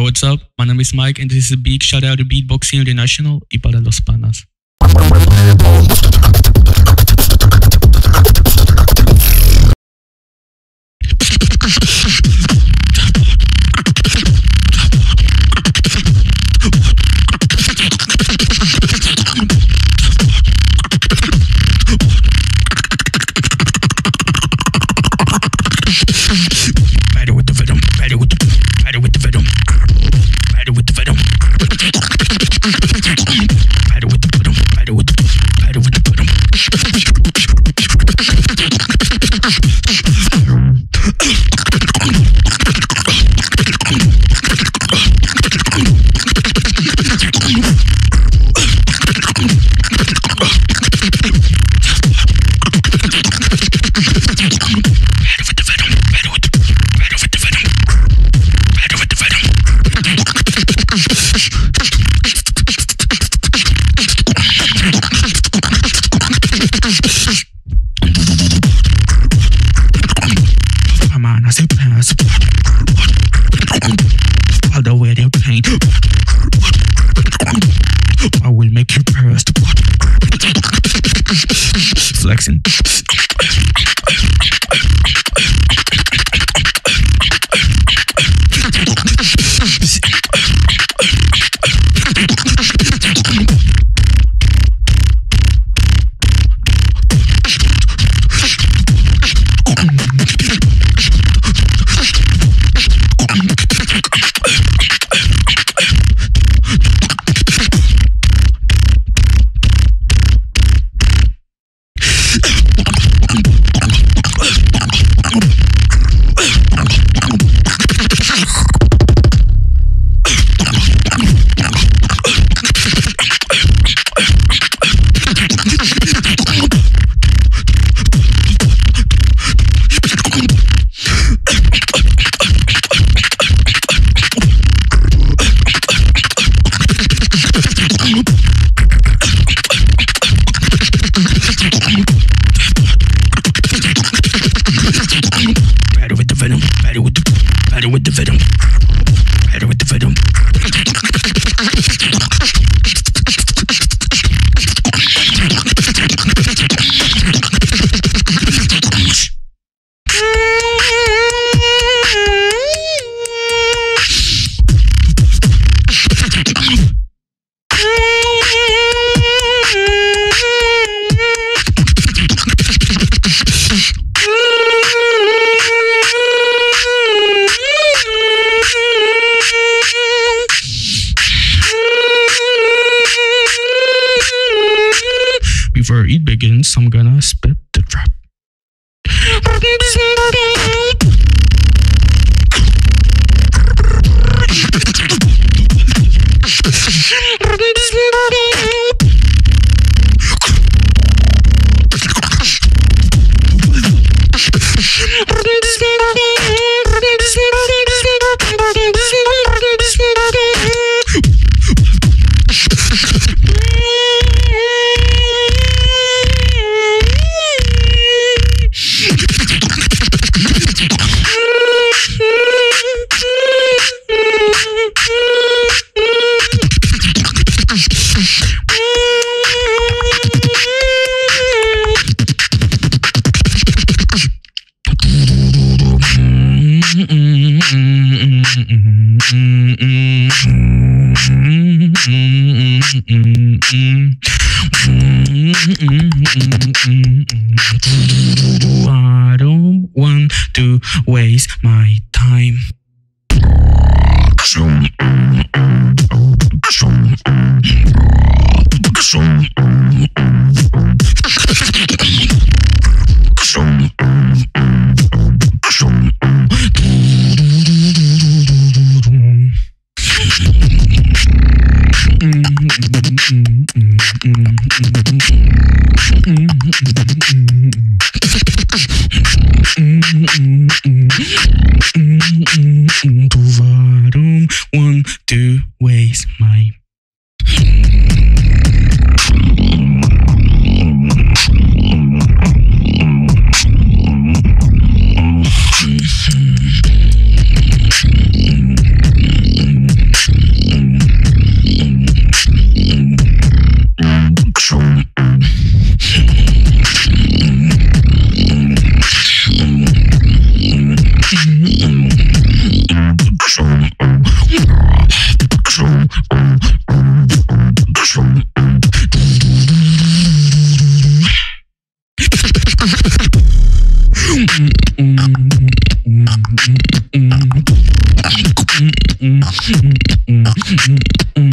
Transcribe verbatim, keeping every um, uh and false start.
Yo, what's up? My name is Mike and this is a big shout out to Beatboxing International y para los panas. All the way to pain, I will make you burst. Flexing. With the venom, better with the venom. Before it begins, I'm gonna spit the trap. I don't want to waste my time. I don't want to waste my mm, mm, mm, mm, mm.